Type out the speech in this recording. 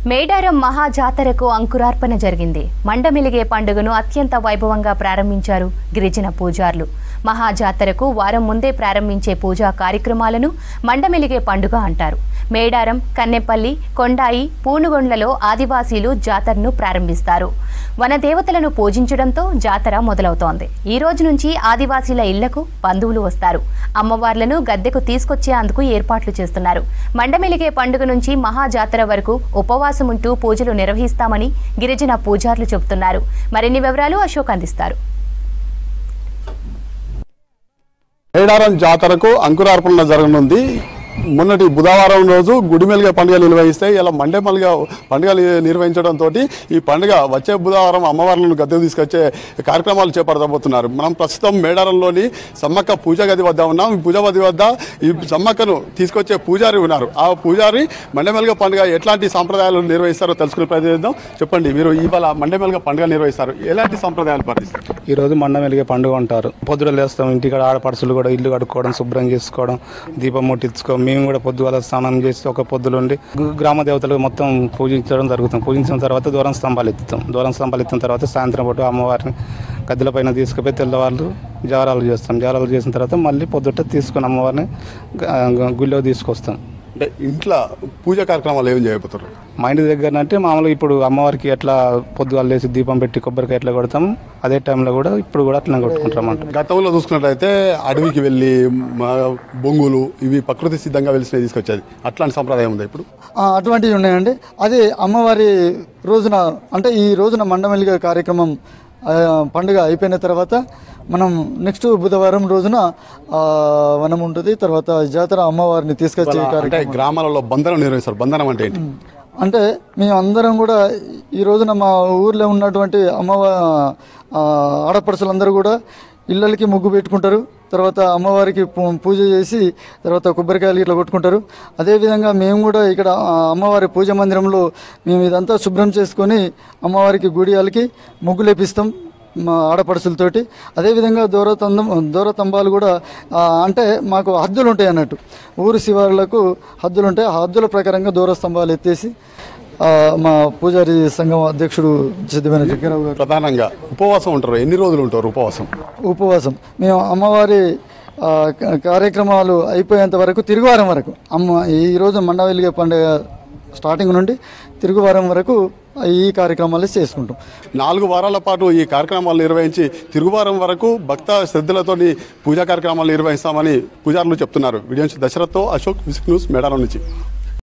మేడారం మహా జాతరకు అంకురార్పణ జరిగింది. మండమిలిగే పండుగను అత్యంత వైభవంగా ప్రారంభించారు గిరిజన పూజారులు. మహా జాతరకు వారం ముందే ప్రారంభించే పూజా కార్యక్రమాలను మండమిలిగే పండుగ అంటారు. మేడారం, కన్నెపల్లి, కొండాయి, పూనుగొండ్లలో ఆదివాసీలు జాతరను ప్రారంభిస్తారు. వనదేవతలను పూజించడంతో జాతర మొదలవుతోంది. ఈ రోజు నుంచి ఆదివాసీల ఇళ్లకు బంధువులు వస్తారు. అమ్మవార్లను గద్దెకు తీసుకొచ్చేందుకు ఏర్పాట్లు చేస్తున్నారు. మండమిలిగే పండుగ నుంచి మహా జాతర వరకు ఉపవాసం ఉంటూ పూజలు నిర్వహిస్తామని గిరిజన పూజారులు చెబుతున్నారు. మరిన్ని వివరాలు అశోక్ అందిస్తారు. మేడారం జాతరకు అంకురార్పణ జరగనుంది. మొన్నటి బుధవారం రోజు గుడిమెలుగ పండుగ నిర్వహిస్తే ఇలా మండేమలుగా పండుగ నిర్వహించడంతో ఈ పండుగ వచ్చే బుధవారం అమ్మవార్లను గద్దెకు తీసుకొచ్చే కార్యక్రమాలు చేపడబోతున్నారు. మనం ప్రస్తుతం మేడారంలోని సమ్మక్క పూజా గది వద్ద ఉన్నాం. ఈ పూజా గది వద్ద ఈ సమ్మక్కను తీసుకొచ్చే పూజారి ఉన్నారు. ఆ పూజారి మండేమలుగ పండుగ ఎట్లాంటి సాంప్రదాయాలు నిర్వహిస్తారో తెలుసుకునే ప్రయత్నిద్దాం. చెప్పండి, మీరు ఇవాళ మండేమలుగ పండుగ నిర్వహిస్తారు, ఎలాంటి సాంప్రదాయాలు పాటిస్తారు? ఈరోజు మండమెలిగే పండుగ అంటారు. పొద్దున లేస్తాం, ఇంటికాడ ఆడపడుచులు కూడా ఇల్లు కడుక్కోవడం, శుభ్రం చేసుకోవడం, దీపం ముట్టించుకోవడం, మేము కూడా పొద్దుగాల స్నానం చేసి ఒక పొద్దులుండి గ్రామ దేవతలు మొత్తం పూజించడం జరుగుతుంది. పూజించిన తర్వాత దూరం స్తంభాలు ఎత్తిన తర్వాత సాయంత్రం పూట అమ్మవారిని గద్దెల పైన తీసుకుపోయి తెల్లవాళ్ళు జారాలు చేస్తాం. జారాలు చేసిన తర్వాత మళ్ళీ పొద్దుట తీసుకుని అమ్మవారిని గుళ్ళో తీసుకొస్తాం. అంటే ఇంట్లో పూజా కార్యక్రమాలు ఏం చేయబోతారు? మా ఇంటి దగ్గర అంటే మామూలుగా ఇప్పుడు అమ్మవారికి ఎట్లా పొద్దుగాలు లేసి దీపం పెట్టి కొబ్బరికాయ ఎట్లా కొడతాం, అదే టైంలో కూడా ఇప్పుడు కూడా అట్లా కొట్టుకుంటాం. గతంలో చూసుకున్నట్లయితే అడవికి వెళ్ళి బొంగులు ఇవి ప్రకృతి సిద్ధంగా వెలిసినవి తీసుకొచ్చేది, అట్లాంటి సంప్రదాయం ఉంది ఇప్పుడు? అటువంటివి ఉన్నాయండి. అది అమ్మవారి రోజున అంటే ఈ రోజున మండమెలిగే కార్యక్రమం పండుగ అయిపోయిన తర్వాత మనం నెక్స్ట్ బుధవారం రోజున వనం ఉంటుంది. తర్వాత జాతర అమ్మవారిని తీసుకొచ్చే కార్యక్రమం. గ్రామాలలో బంధనం నిర్వహిస్తారు. బంధనం అంటే ఏంటి? అంటే మేము అందరం కూడా ఈ రోజున మా ఊర్లో ఉన్నటువంటి ఆడపడుచులందరూ కూడా ఇళ్ళకి ముగ్గు పెట్టుకుంటారు. తర్వాత అమ్మవారికి పూజ చేసి తర్వాత కొబ్బరికాయలు ఇట్లా కొట్టుకుంటారు. అదేవిధంగా మేము కూడా ఇక్కడ అమ్మవారి పూజ మందిరంలో మేము ఇదంతా శుభ్రం చేసుకొని అమ్మవారికి గుడియాలకి ముగ్గు లేపిస్తాం మా ఆడపడుచులతోటి. అదేవిధంగా దూరతంబాలు కూడా అంటే మాకు హద్దులు ఉంటాయి అన్నట్టు, ఊరు శివార్లకు హద్దులు ఉంటాయి. ఆ హద్దుల ప్రకారంగా దూర స్తంభాలు ఎత్తేసి మా పూజారి సంఘం అధ్యక్షుడు సిద్ధమైన జగ్గారావు గారు ప్రధానంగా ఉపవాసం ఉంటారు. ఎన్ని రోజులు ఉంటారు ఉపవాసం? మేము అమ్మవారి కార్యక్రమాలు అయిపోయేంత వరకు తిరుగువారం వరకు ఈరోజు మండమెలిగే పండుగ స్టార్టింగ్ నుండి తిరుగువారం వరకు ఈ కార్యక్రమాలు చేసుకుంటాం. 4 వారాల పాటు ఈ కార్యక్రమాలు నిర్వహించి తిరుగువారం వరకు భక్త శ్రద్ధలతో పూజా కార్యక్రమాలు నిర్వహిస్తామని పూజారులు చెప్తున్నారు. వీడియో దశరథ్తో అశోక్, విసిక్ న్యూస్, మేడారం నుంచి.